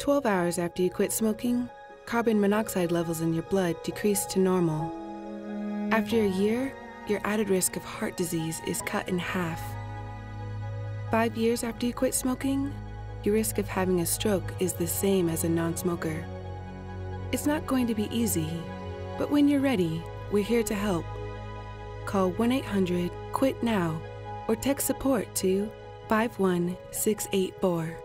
12 hours after you quit smoking, carbon monoxide levels in your blood decrease to normal. After a year, your added risk of heart disease is cut in half. 5 years after you quit smoking, your risk of having a stroke is the same as a non-smoker. It's not going to be easy, but when you're ready, we're here to help. Call 1-800-QUIT-NOW or text support to 51684.